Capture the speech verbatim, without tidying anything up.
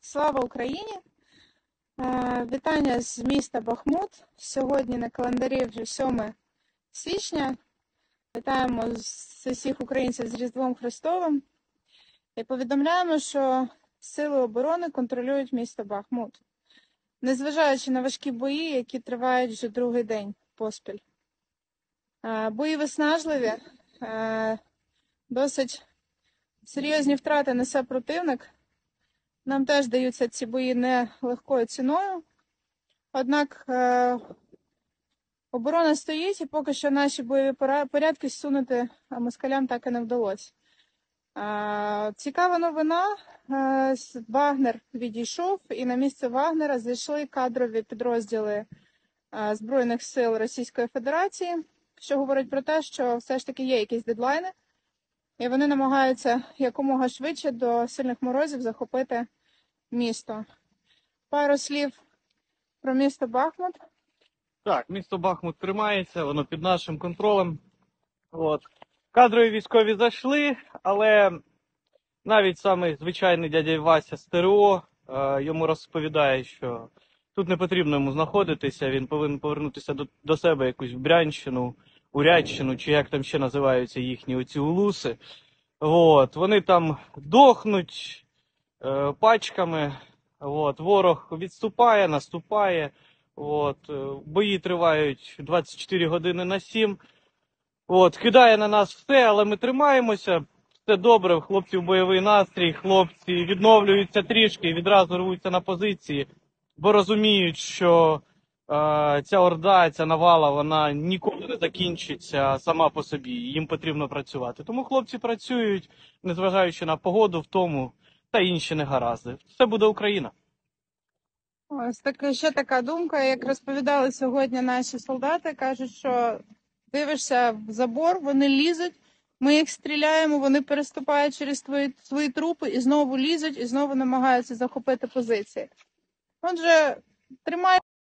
Слава Україні! Вітання з міста Бахмут. Сьогодні на календарі вже сьоме січня. Вітаємо з усіх українців з Різдвом Христовим. І повідомляємо, що Сили оборони контролюють місто Бахмут, незважаючи на важкі бої, які тривають вже другий день поспіль. Бої виснажливі, досить серйозні втрати несе противник. Нам теж даються ці бої не легкою ціною. Однак е, оборона стоїть, і поки що наші бойові порядки зсунути москалям так і не вдалося. Е, цікава новина. Е, Вагнер відійшов, і на місце Вагнера зайшли кадрові підрозділи е, Збройних сил Російської Федерації, що говорить про те, що все ж таки є якісь дедлайни, і вони намагаються якомога швидше до сильних морозів захопити місто. Пару слів про місто Бахмут. Так, місто Бахмут тримається, воно під нашим контролем. От. Кадрові військові зайшли, але навіть самий звичайний дядя Вася з ТРО е, йому розповідає, що тут не потрібно йому знаходитися, він повинен повернутися до, до себе якусь в Брянщину, Урядщину, чи як там ще називаються їхні оці улуси. От. Вони там дохнуть е, пачками. От. Ворог відступає, наступає. От. Бої тривають двадцять чотири години на сім. От. Кидає на нас все, але ми тримаємося. Все добре, хлопців бойовий настрій, хлопці відновлюються трішки і відразу рвуться на позиції, бо розуміють, що е, ця орда, ця навала, вона ніколи не закінчиться сама по собі, їм потрібно працювати. Тому хлопці працюють, незважаючи на погоду, в тому та інші негаразди. Все буде Україна. Ось така, ще така думка, як розповідали сьогодні наші солдати, кажуть, що дивишся в забор, вони лізуть, ми їх стріляємо, вони переступають через твої, свої трупи і знову лізуть, і знову намагаються захопити позиції. Отже, тримай.